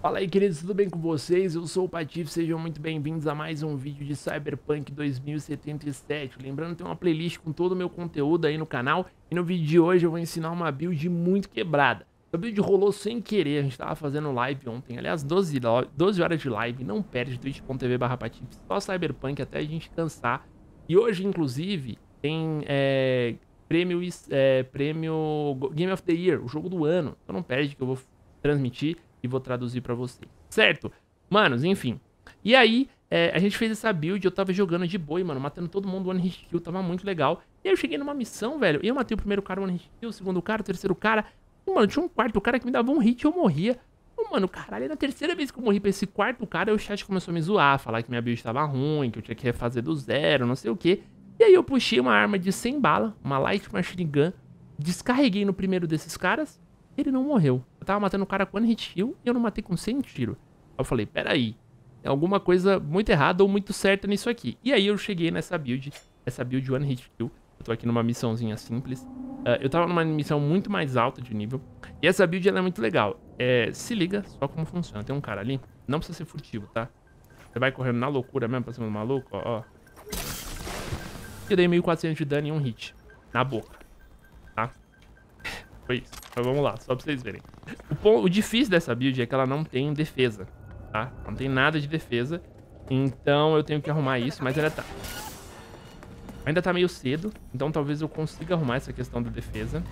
Fala aí, queridos, tudo bem com vocês? Eu sou o Patife, sejam muito bem-vindos a mais um vídeo de Cyberpunk 2077. Lembrando, tem uma playlist com todo o meu conteúdo aí no canal. E no vídeo de hoje eu vou ensinar uma build muito quebrada. A build rolou sem querer, a gente tava fazendo live ontem. Aliás, 12 horas de live, não perde, twitch.tv/patife, só Cyberpunk até a gente cansar. E hoje, inclusive, tem prêmio Game of the Year, o jogo do ano. Então não perde que eu vou transmitir e vou traduzir pra vocês, certo? Manos, enfim. E aí, a gente fez essa build, eu tava jogando de boi, mano, matando todo mundo, one hit kill, tava muito legal. E aí eu cheguei numa missão, velho, e eu matei o primeiro cara, one hit kill, o segundo cara, o terceiro cara. E, mano, tinha um quarto cara que me dava um hit e eu morria. E, mano, caralho, na terceira vez que eu morri pra esse quarto cara, o chat começou a me zoar, falar que minha build tava ruim, que eu tinha que refazer do zero, não sei o que. E aí eu puxei uma arma de 100 bala, uma light machine gun, descarreguei no primeiro desses caras. Ele não morreu. Eu tava matando o cara com one hit kill e eu não matei com 100 tiro. Eu falei, peraí, tem alguma coisa muito errada ou muito certa nisso aqui. E aí eu cheguei nessa build, one hit kill. Eu tô aqui numa missãozinha simples. Eu tava numa missão muito mais alta de nível. E essa build ela é muito legal. Se liga só como funciona. Tem um cara ali, não precisa ser furtivo, tá? Você vai correndo na loucura mesmo pra cima do maluco, ó. Eu dei 1400 de dano em um hit. Na boca. Tá? Foi isso. Mas vamos lá, só pra vocês verem. O difícil dessa build é que ela não tem defesa, tá? Não tem nada de defesa. Então eu tenho que arrumar isso, mas ainda tá meio cedo. Então talvez eu consiga arrumar essa questão da defesa.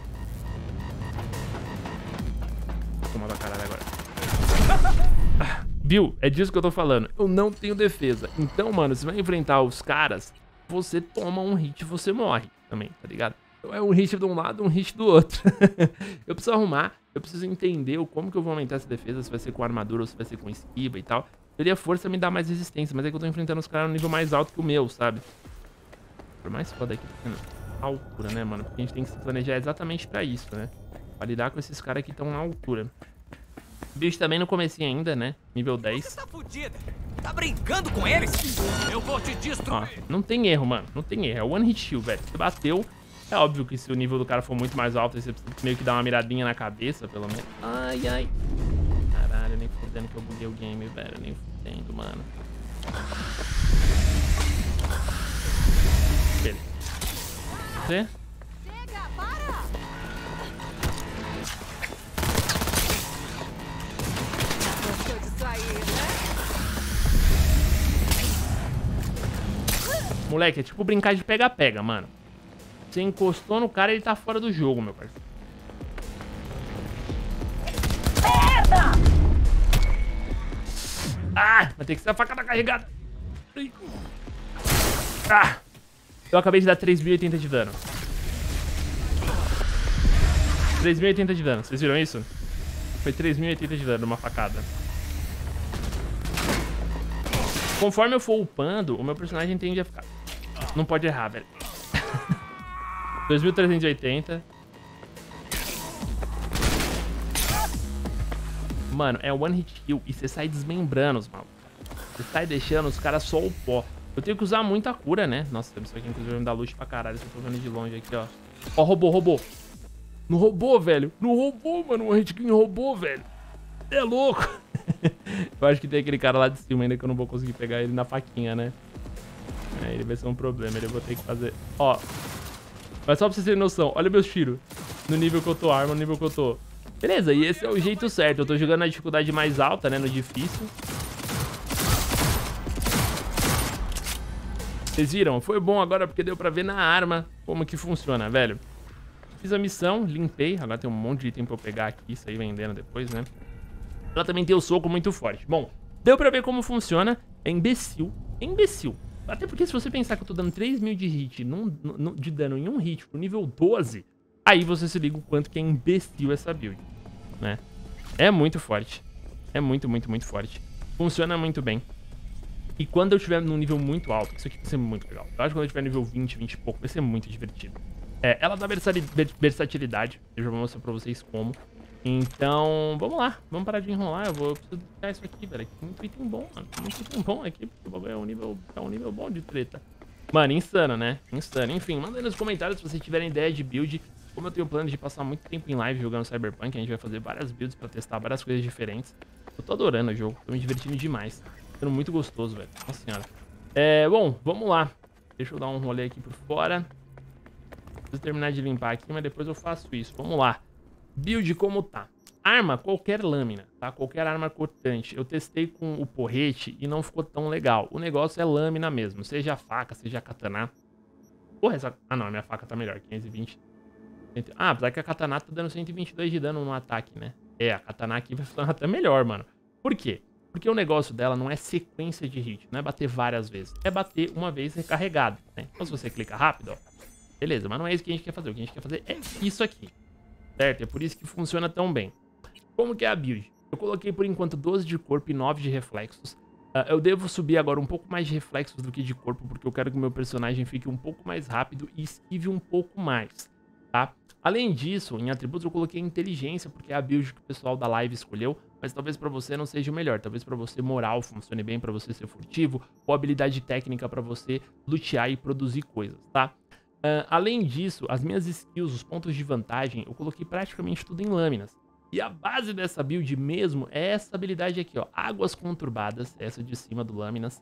Vou tomar pra caralho agora. Viu? É disso que eu tô falando. Eu não tenho defesa. Então, mano, se vai enfrentar os caras, você toma um hit e você morre também, tá ligado? É um hit de um lado, um hit do outro. Eu preciso arrumar, eu preciso entender como que eu vou aumentar essa defesa, se vai ser com armadura ou se vai ser com esquiva e tal. Seria força me dar mais resistência, mas é que eu tô enfrentando os caras no nível mais alto que o meu, sabe? Por mais foda aqui, tá sendo a altura, né, mano? Porque a gente tem que se planejar exatamente pra isso, né? Pra lidar com esses caras que estão na altura. O bicho também no comecinho ainda, né? Nível 10. Você tá fudida? Tá brincando com eles? Eu vou te destruir. Ó, não tem erro, mano. Não tem erro. É one hit kill, velho. Você bateu. É óbvio que se o nível do cara for muito mais alto, você precisa meio que dar uma miradinha na cabeça, pelo menos. Ai, ai. Caralho, nem fudendo que eu buguei o game, velho. Nem fudendo, mano. Beleza. Você? Chega, para! Gostou de sair, né? Moleque, é tipo brincar de pega-pega, mano. Você encostou no cara, ele tá fora do jogo, meu parceiro. Merda! Ah, vai ter que ser a facada carregada. Ah, eu acabei de dar 3.080 de dano. 3.080 de dano, vocês viram isso? Foi 3.080 de dano, uma facada. Conforme eu for upando, o meu personagem tende a ficar... Não pode errar, velho. 2.380. Mano, é one hit kill e você sai desmembrando os malucos. Você sai deixando os caras só o pó. Eu tenho que usar muita cura, né? Nossa, isso aqui inclusive vai me dar luz pra caralho. Se eu tô vendo de longe aqui, ó. Ó, roubou. No robô, velho. No robô, mano. One hit kill em robô, velho. É louco. Eu acho que tem aquele cara lá de cima ainda que eu não vou conseguir pegar ele na faquinha, né? Ele vai ser um problema. Ele vai ter que fazer... Ó. Mas só pra vocês terem noção, olha meus tiros. No nível que eu tô, arma, no nível que eu tô. Beleza, e esse é o jeito certo. Eu tô jogando na dificuldade mais alta, né, no difícil. Vocês viram? Foi bom agora porque deu pra ver na arma como que funciona, velho. Fiz a missão, limpei. Agora tem um monte de item pra eu pegar aqui e sair vendendo depois, né? Ela também tem o soco muito forte. Bom, deu pra ver como funciona. É imbecil. É imbecil. Até porque se você pensar que eu tô dando 3.000 de hit de dano em um hit pro nível 12, aí você se liga o quanto que é imbecil essa build, né? É muito forte. É muito forte. Funciona muito bem. E quando eu estiver num nível muito alto, isso aqui vai ser muito legal. Eu acho que quando eu estiver nível 20, 20 e pouco, vai ser muito divertido. Ela dá versatilidade. Eu já vou mostrar pra vocês como. Então, vamos lá. Vamos parar de enrolar. Eu preciso pegar isso aqui, velho. Muito item bom, mano. Muito item bom aqui. O bagulho é um nível bom de treta. Mano, insano, né? Insano. Enfim, manda aí nos comentários se vocês tiverem ideia de build. Como eu tenho plano de passar muito tempo em live jogando Cyberpunk, a gente vai fazer várias builds pra testar várias coisas diferentes. Eu tô adorando o jogo, tô me divertindo demais. Tá sendo muito gostoso, velho. Nossa senhora. Bom, vamos lá. Deixa eu dar um rolê aqui por fora. Preciso terminar de limpar aqui, mas depois eu faço isso. Vamos lá. Build como tá. Arma, qualquer lâmina, tá? Qualquer arma cortante. Eu testei com o porrete e não ficou tão legal. O negócio é lâmina mesmo. Seja a faca, seja a katana. Porra, essa... Ah, não. A minha faca tá melhor. 520. Ah, apesar que a katana tá dando 122 de dano no ataque, né? A katana aqui vai funcionar até melhor, mano. Por quê? Porque o negócio dela não é sequência de hit. Não é bater várias vezes. É bater uma vez recarregado, né? Então se você clica rápido, ó. Beleza, mas não é isso que a gente quer fazer. O que a gente quer fazer é isso aqui. Certo? É por isso que funciona tão bem. Como que é a build? Eu coloquei por enquanto 12 de corpo e 9 de reflexos. Eu devo subir agora um pouco mais de reflexos do que de corpo, porque eu quero que o meu personagem fique um pouco mais rápido e esquive um pouco mais, tá? Além disso, em atributos eu coloquei inteligência, porque é a build que o pessoal da live escolheu, mas talvez pra você não seja o melhor. Talvez pra você moral funcione bem, pra você ser furtivo, ou habilidade técnica pra você lutear e produzir coisas, tá? Além disso, as minhas skills, os pontos de vantagem, eu coloquei praticamente tudo em lâminas. E a base dessa build mesmo é essa habilidade aqui, ó. Águas conturbadas, essa de cima do lâminas.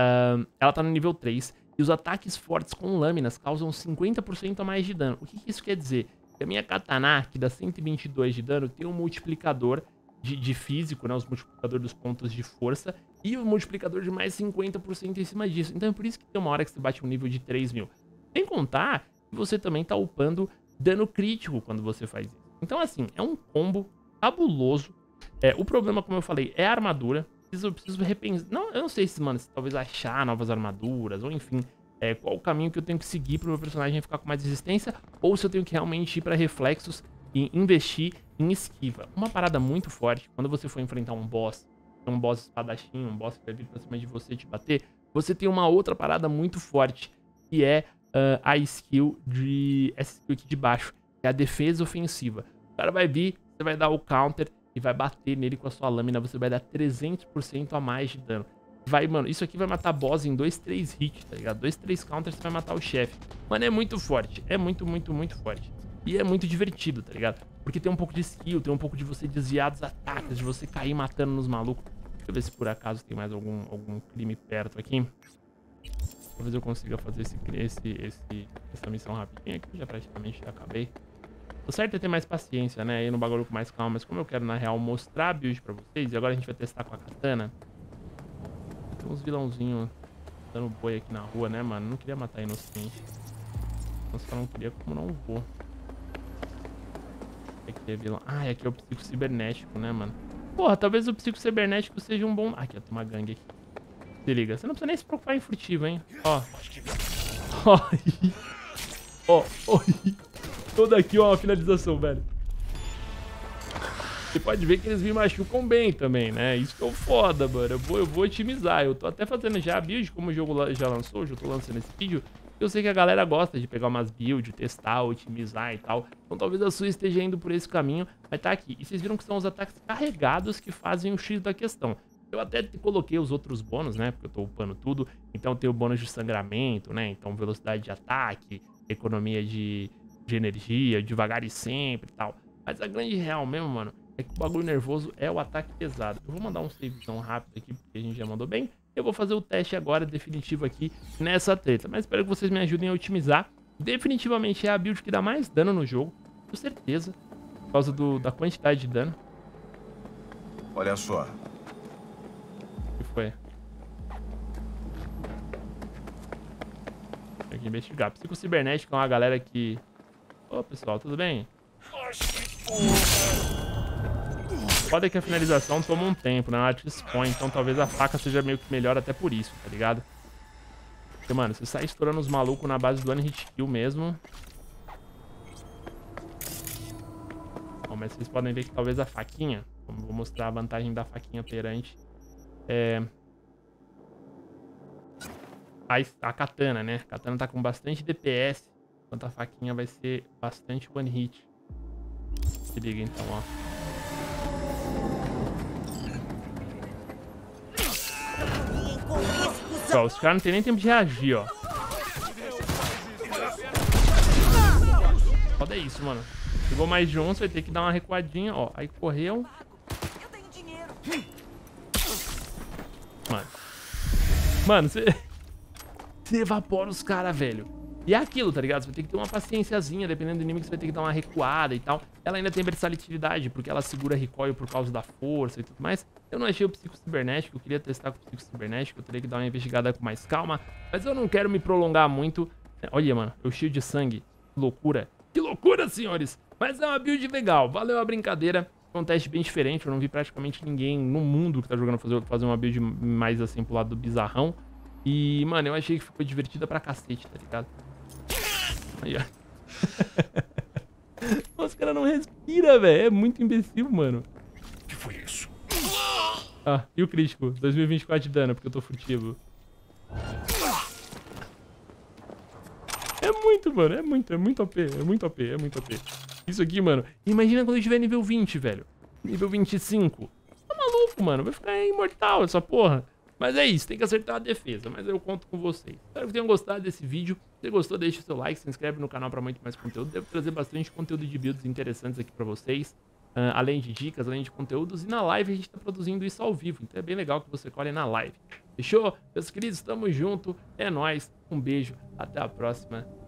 Ela tá no nível 3. E os ataques fortes com lâminas causam 50% a mais de dano. O que isso quer dizer? Que a minha katana, que dá 122 de dano, tem um multiplicador de físico, né? Os multiplicadores dos pontos de força. E o multiplicador de mais 50% em cima disso. Então é por isso que tem uma hora que você bate um nível de 3.000. Sem contar que você também tá upando dano crítico quando você faz isso. Então, assim, é um combo cabuloso. O problema, como eu falei, é a armadura. Eu preciso repensar. Não, eu não sei se, mano, se talvez achar novas armaduras, ou enfim, qual o caminho que eu tenho que seguir pro meu personagem ficar com mais resistência, ou se eu tenho que realmente ir pra reflexos e investir em esquiva. Uma parada muito forte, quando você for enfrentar um boss espadachim, um boss que vai vir pra cima de você te bater, você tem uma outra parada muito forte, que é a skill essa skill aqui de baixo, que é a defesa ofensiva. O cara vai vir, você vai dar o counter e vai bater nele com a sua lâmina, você vai dar 300% a mais de dano. Mano, isso aqui vai matar boss em 2, 3 hits, tá ligado? 2, 3 counters você vai matar o chefe. Mano, é muito forte, é muito, muito, muito forte. E é muito divertido, tá ligado? Porque tem um pouco de skill, tem um pouco de você desviar dos ataques, de você cair matando nos malucos. Deixa eu ver se por acaso tem mais algum crime perto aqui. Talvez eu consiga fazer essa missão rapidinho aqui, já praticamente já acabei. O certo é ter mais paciência, né? Ir no bagulho com mais calma. Mas como eu quero, na real, mostrar a build pra vocês, e agora a gente vai testar com a katana. Tem uns vilãozinhos dando boi aqui na rua, né, mano? Não queria matar inocente. Eu só não queria, como não vou. Aqui é vilão. Ah, aqui é o psico cibernético, né, mano? Porra, talvez o psico cibernético seja um bom... Aqui, ó, tem uma gangue aqui. Se liga. Você não precisa nem se preocupar em furtivo, hein? Ó. Ó. Toda aqui, ó, a finalização, velho. Você pode ver que eles me machucam bem também, né? Isso que é o foda, mano. Eu vou otimizar. Eu tô até fazendo já a build, como o jogo já lançou, eu tô lançando esse vídeo. Eu sei que a galera gosta de pegar umas builds, testar, otimizar e tal. Então talvez a sua esteja indo por esse caminho, mas tá aqui. E vocês viram que são os ataques carregados que fazem o X da questão. Eu até coloquei os outros bônus, né? Porque eu tô upando tudo. Então tem o bônus de sangramento, né? Então velocidade de ataque, economia de energia, devagar e sempre e tal. Mas a grande real mesmo, mano, é que o bagulho nervoso é o ataque pesado. Eu vou mandar um savezão rápido aqui, porque a gente já mandou bem. Eu vou fazer o teste agora, definitivo aqui, nessa treta. Mas espero que vocês me ajudem a otimizar. Definitivamente é a build que dá mais dano no jogo, com certeza. Por causa da quantidade de dano. Olha só. O que foi? Tem que investigar. Psico cibernético é uma galera que... Ô, pessoal, tudo bem? Pode que a finalização toma um tempo, né? Ela te expõe, então talvez a faca seja meio que melhor até por isso, tá ligado? Porque, mano, você sai estourando os malucos na base do one hit kill mesmo. Bom, mas vocês podem ver que talvez a faquinha... Vou mostrar a vantagem da faquinha perante... A katana, né? A katana tá com bastante DPS, enquanto a faquinha vai ser bastante one hit. Se liga então, ó. Ó, os caras não tem nem tempo de reagir, ó. Foda isso, mano. Chegou mais de um, você vai ter que dar uma recuadinha, ó. Aí correu. mano. Mano, você evapora os caras, velho. E é aquilo, tá ligado? Você vai ter que ter uma paciênciazinha, dependendo do inimigo, você vai ter que dar uma recuada e tal. Ela ainda tem versatilidade, porque ela segura recoil por causa da força e tudo mais. Eu não achei o Psico Cibernético, eu queria testar com o Psico Cibernético, eu teria que dar uma investigada com mais calma. Mas eu não quero me prolongar muito. Olha, mano, eu cheio de sangue. Que loucura. Que loucura, senhores. Mas é uma build legal, valeu a brincadeira. É um teste bem diferente, eu não vi praticamente ninguém no mundo que tá jogando fazer uma build mais assim pro lado do bizarrão. E, mano, eu achei que ficou divertida pra cacete, tá ligado? Aí, ó. Os caras não respiram, velho. É muito imbecil, mano. O que foi isso? Ah, e o crítico? 2024 de dano, porque eu tô furtivo. É muito, mano. É muito OP. É muito OP. Isso aqui, mano. Imagina quando eu tiver nível 20, velho. Nível 25. Você tá maluco, mano. Vai ficar imortal essa porra. Mas é isso, tem que acertar a defesa, mas eu conto com vocês. Espero que tenham gostado desse vídeo. Se você gostou, deixa o seu like, se inscreve no canal para muito mais conteúdo. Devo trazer bastante conteúdo de builds interessantes aqui para vocês. Além de dicas, além de conteúdos. E na live a gente tá produzindo isso ao vivo, então é bem legal que você colhe na live. Fechou? Meus queridos, tamo junto. É nóis. Um beijo. Até a próxima.